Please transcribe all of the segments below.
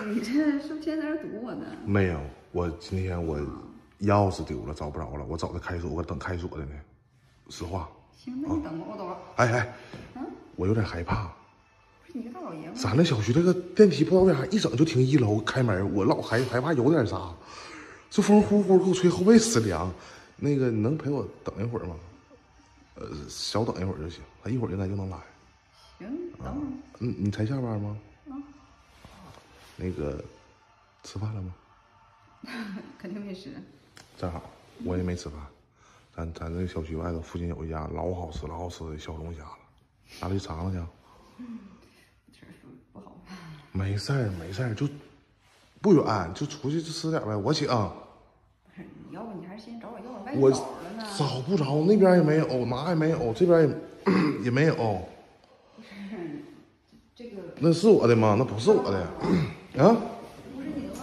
你这是不是天天在这堵我呢？ 没有，我今天我钥匙丢了，找不着了，我找的开锁，我等开锁的呢。实话。 行，那你等我，我走了。 哎，我有点害怕。 不是你个大老爷们。 咱那小区这个电梯不知道为啥一整就停1楼开门，我老害怕有点啥，这风呼呼给我吹后背死凉。那个你能陪我等一会儿吗？小等一会儿就行，他一会儿应该就能来。 行，等会儿。 你才下班吗？那个吃饭了吗？ 肯定没吃。 正好我也没吃饭。咱这小区外头附近有一家老好吃的小龙虾了，哪里尝尝去？ 这不好。 没事儿，就不远，就出去吃点呗。我请。 不是，你要不你还是先找我要我外我找了呢。 找不着，那边也没有，哪也没有，这边也没有。 不是，这个那是我的吗？那不是我的。啊？ 不是你的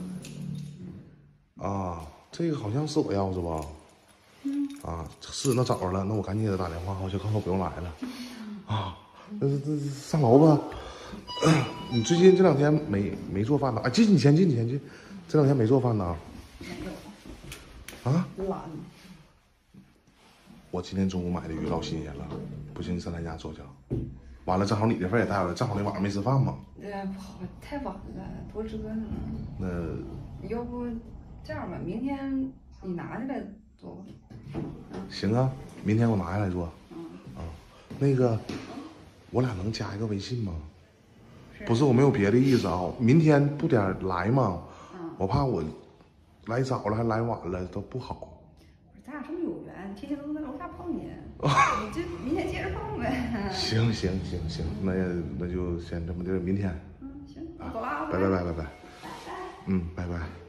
吗？ 啊，这个好像是我钥匙吧？是，那找着了，那我赶紧给他打电话，我就告诉他不用来了。这上楼吧。你最近这2天没做饭呢？哎，进，这2天没做饭呢？ 没有。懒。 我今天中午买的鱼老新鲜了，不行，你上咱家做去。完了，正好你的份也带了，正好那晚上没吃饭嘛。 不好，太晚了，多折腾。 那要不这样吧，明天你拿下来做吧。 行啊，明天我拿下来做。那个，我俩能加一个微信吗？不是，我没有别的意思啊。明天不点来吗？我怕我来早了还来晚了都不好。 不是，咱俩这么有缘，天天都在楼下碰见，你这明天接着碰呗。 行，那就先这么的，明天。 行，我走了啊。 拜拜。拜拜。